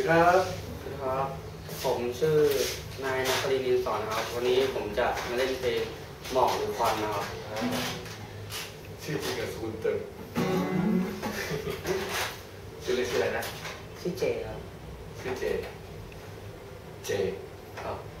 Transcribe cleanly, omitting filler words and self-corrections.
ครับครับผมชื่อนายนครินทร์ นินสอนนะครับวันนี้ผมจะมาเล่นเพลงหมอกหรือควันนะครับชื่อจริงกับสกุลเติมชื่อเล่นชื่ออะไรนะชื่อเจครับชื่อเจครับ